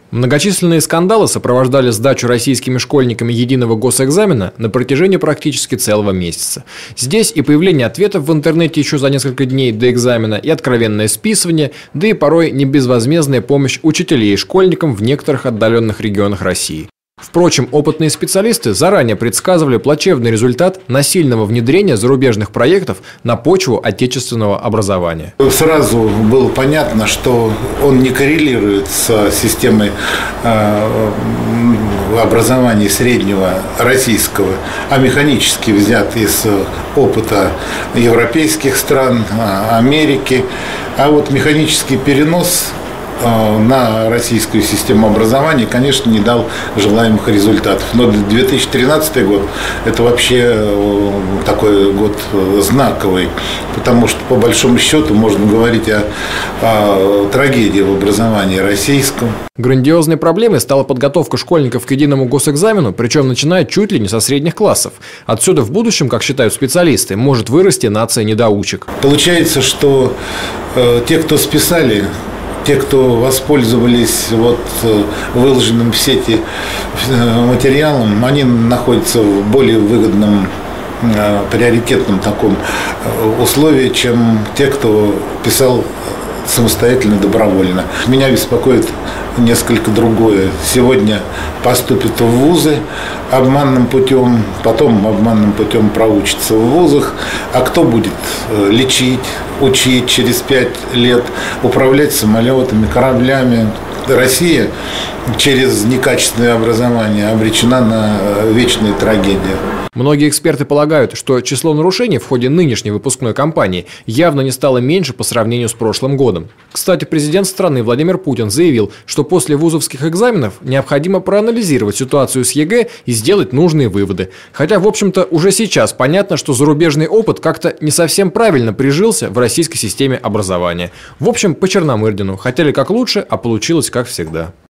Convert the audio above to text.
Многочисленные скандалы сопровождали сдачу российскими школьниками единого госэкзамена на протяжении практически целого месяца. Здесь и появление ответов в интернете еще за несколько дней до экзамена, и откровенное списывание, да и порой не безвозмездная помощь учителей и школьникам в некоторых отдаленных регионах России. Впрочем, опытные специалисты заранее предсказывали плачевный результат насильного внедрения зарубежных проектов на почву отечественного образования. Сразу было понятно, что он не коррелирует с системой образования среднего российского, а механически взят из опыта европейских стран, Америки. А вот механический перенос на российскую систему образования, конечно, не дал желаемых результатов. Но 2013 год – это вообще такой год знаковый, потому что, по большому счету, можно говорить о трагедии в образовании российском. Грандиозной проблемой стала подготовка школьников к единому госэкзамену, причем начиная чуть ли не со средних классов. Отсюда в будущем, как считают специалисты, может вырасти нация недоучек. Получается, что те, кто списали, те, кто воспользовались выложенным в сети материалом, они находятся в более выгодном, приоритетном таком условии, чем те, кто писал самостоятельно, добровольно. Меня беспокоит несколько другое. Сегодня поступят в вузы обманным путем, потом обманным путем проучатся в вузах. А кто будет лечить, учить через 5 лет, управлять самолетами, кораблями? Россия через некачественное образование обречена на вечные трагедии. Многие эксперты полагают, что число нарушений в ходе нынешней выпускной кампании явно не стало меньше по сравнению с прошлым годом. Кстати, президент страны Владимир Путин заявил, что после вузовских экзаменов необходимо проанализировать ситуацию с ЕГЭ и сделать нужные выводы. Хотя, в общем-то, уже сейчас понятно, что зарубежный опыт как-то не совсем правильно прижился в российской системе образования. В общем, по Черномырдину хотели как лучше, а получилось как всегда.